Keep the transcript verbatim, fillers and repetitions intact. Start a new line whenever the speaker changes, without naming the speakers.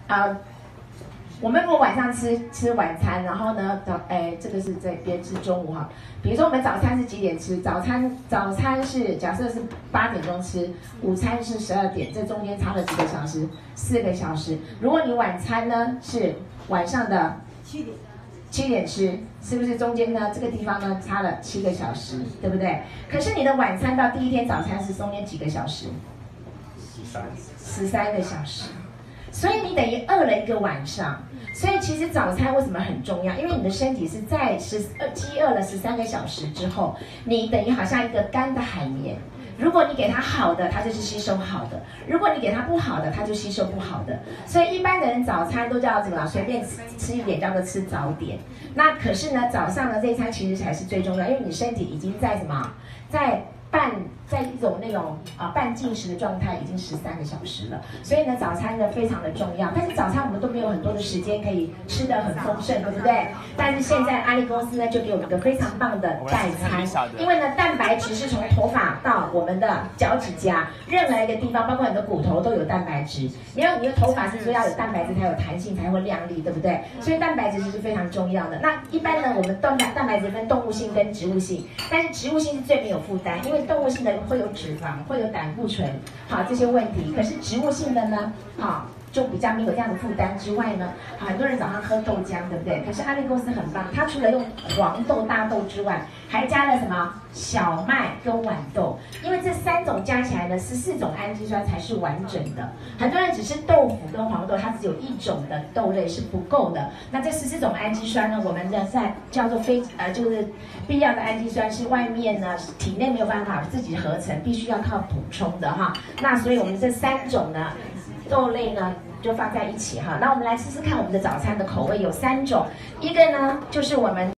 啊、呃，我们如果晚上吃吃晚餐，然后呢早哎这个是在边吃中午哈。比如说我们早餐是几点吃？早餐早餐是假设是八点钟吃，午餐是十二点，这中间差了几个小时？四个小时。如果你晚餐呢是晚上的七点。 七点吃，是不是中间呢？这个地方呢差了七个小时，对不对？可是你的晚餐到第一天早餐是中间几个小时？十三，十三个小时。所以你等于饿了一个晚上。所以其实早餐为什么很重要？因为你的身体是在十呃饥饿了十三个小时之后，你等于好像一个干的海绵。 如果你给它好的，它就是吸收好的；如果你给它不好的，它就吸收不好的。所以一般的人早餐都叫怎么？随便吃吃一点叫做吃早点。那可是呢，早上的这一餐其实才是最重要，因为你身体已经在什么，在半在一种那种啊半进食的状态，已经十三个小时了。所以呢，早餐呢非常的重要。但是早餐我们都没有很多的时间可以吃得很丰盛，对不对？但是现在阿里公司呢就给我们一个非常棒的代餐，因为呢蛋白质是从头发到我们的脚趾甲，任何一个地方，包括你的骨头都有蛋白质。你要你的头发是说要有蛋白质才有弹性，才会亮丽，对不对？所以蛋白质是非常重要的。那一般呢，我们蛋白蛋白质分动物性跟植物性，但是植物性是最没有负担，因为动物性的会有脂肪，会有胆固醇，好这些问题。可是植物性的呢，好。 就比较没有这样的负担之外呢，很多人早上喝豆浆，对不对？可是阿力公司很棒，它除了用黄豆、大豆之外，还加了什么小麦跟豌豆，因为这三种加起来呢，十四种氨基酸才是完整的。很多人只是豆腐跟黄豆，它只有一种的豆类是不够的。那这十四种氨基酸呢，我们呢在叫做非呃就是必要的氨基酸，是外面呢体内没有办法自己合成，必须要靠补充的哈。那所以我们这三种呢。 豆类呢就放在一起哈，那我们来试试看我们的早餐的口味有三种，一个呢就是我们。